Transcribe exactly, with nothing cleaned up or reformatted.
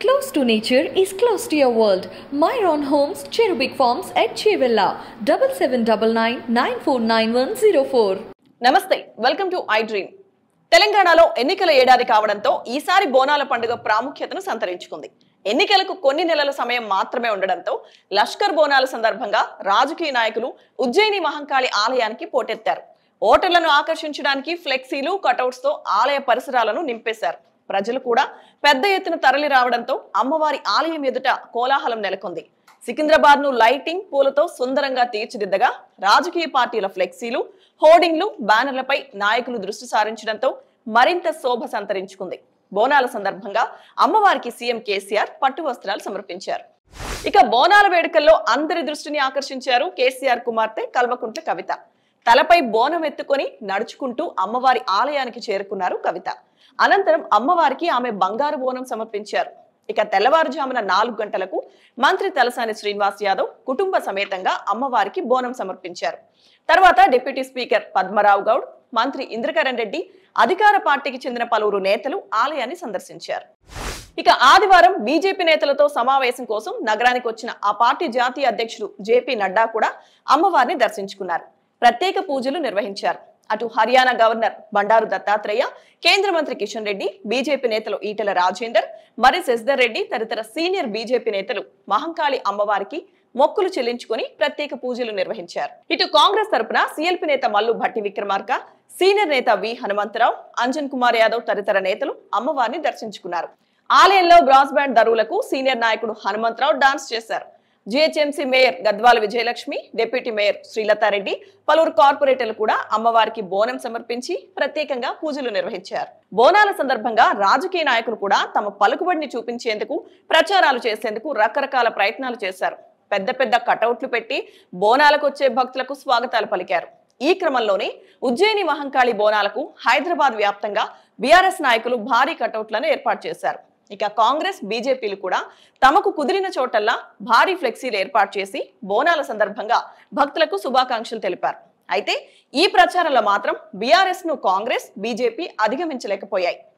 Close to nature is close to your world. Myron Homes, Cherubic Farms at Chevilla, seven seven nine nine nine four nine one zero four. నమస్తే, welcome to iDream. తెలంగాణలో ఎన్నికల ఏడాది కావడంతో ఈసారి బోనాల పండుగ ప్రాముఖ్యతను సంతరించుకుంది. ఎన్నికలకు కొన్ని నెలల సమయం మాత్రమే ఉండడంతో లష్కర్ బోనాల సందర్భంగా రాజకీయ నాయకులు ఉజ్జయిని మహంకాళి ఆలయానికి పోటెత్తారు. ఓటర్లను ఆకర్షించడానికి ఫ్లెక్సీలు, కటౌట్స్ తో ఆలయ పరిసరాలను నింపేశారు. ప్రజలు కూడా పెద్ద ఎత్తున తరలి రావడంతో అమ్మవారి ఆలయం ఎదుట కోలాహలం నెలకొంది. సికింద్రాబాద్ ను లైటింగ్, పూలతో సుందరంగా తీర్చిదిద్దగా రాజకీయ పార్టీల ఫ్లెక్సీలు, హోర్డింగ్లు, బ్యానర్లపై నాయకులు దృష్టి సారించడంతో మరింత శోభ సంతరించుకుంది. బోనాల సందర్భంగా అమ్మవారికి సీఎం కేసీఆర్ పట్టు వస్త్రాలు సమర్పించారు. ఇక బోనాల వేడుకల్లో అందరి దృష్టిని ఆకర్షించారు కేసీఆర్ కుమార్తె కల్వకుంట్ల కవిత. తలపై బోనం ఎత్తుకొని నడుచుకుంటూ అమ్మవారి ఆలయానికి చేరుకున్నారు కవిత. అనంతరం అమ్మవారికి ఆమె బంగారు బోనం సమర్పించారు. ఇక తెల్లవారుజామున నాలుగు గంటలకు మంత్రి తలసాని శ్రీనివాస్ యాదవ్ కుటుంబ సమేతంగా అమ్మవారికి బోనం సమర్పించారు. తర్వాత డిప్యూటీ స్పీకర్ పద్మరావు గౌడ్, మంత్రి ఇంద్రకరణ్ రెడ్డి, అధికార పార్టీకి చెందిన పలువురు నేతలు ఆలయాన్ని సందర్శించారు. ఇక ఆదివారం బీజేపీ నేతలతో సమావేశం కోసం నగరానికి వచ్చిన ఆ పార్టీ జాతీయ అధ్యక్షుడు జేపీ నడ్డా కూడా అమ్మవారిని దర్శించుకున్నారు. ప్రత్యేక పూజలు నిర్వహించారు. అటు హర్యానా గవర్నర్ బండారు దత్తాత్రేయ, కేంద్ర మంత్రి కిషన్ రెడ్డి, బీజేపీ నేతలు ఈటెల రాజేందర్, మరి శశిధర్ రెడ్డి తదితర సీనియర్ బీజేపీ నేతలు మహంకాళి అమ్మవారికి మొక్కులు చెల్లించుకుని ప్రత్యేక పూజలు నిర్వహించారు. ఇటు కాంగ్రెస్ తరపున సీఎల్పీ నేత మల్లు భట్టి విక్రమార్క, సీనియర్ నేత వి హనుమంతరావు, అంజన్ కుమార్ యాదవ్ తదితర నేతలు అమ్మవారిని దర్శించుకున్నారు. ఆలయంలో బ్రాస్ బ్యాండ్ దరువులకు సీనియర్ నాయకుడు హనుమంతరావు డాన్స్ చేశారు. GHMC mayor Gadwal Vijayalakshmi, deputy mayor Srilatha Reddy, పలువురు కార్పొరేటర్లు కూడా అమ్మవారికి బోనం సమర్పించి ప్రత్యేకంగా పూజలు నిర్వహించారు. బోనాల సందర్భంగా రాజకీయ నాయకులు కూడా తమ పలుకుబడిని చూపించేందుకు, ప్రచారాలు చేసేందుకు రకరకాల ప్రయత్నాలు చేశారు. పెద్ద పెద్ద కటౌట్లు పెట్టి బోనాలకు వచ్చే భక్తులకు స్వాగతాలు పలికారు. ఈ క్రమంలోనే ఉజ్జయిని మహంకాళి బోనాలకు హైదరాబాద్ వ్యాప్తంగా బీఆర్ఎస్ నాయకులు భారీ కటౌట్లను ఏర్పాటు చేశారు. ఇక కాంగ్రెస్, బీజేపీలు కూడా తమకు కుదిరిన చోటల్లా భారీ ఫ్లెక్సీలు ఏర్పాటు చేసి బోనాల సందర్భంగా భక్తులకు శుభాకాంక్షలు తెలిపారు. అయితే ఈ ప్రచారంలో మాత్రం బీఆర్ఎస్ ను కాంగ్రెస్, బీజేపీ అధిగమించలేకపోయాయి.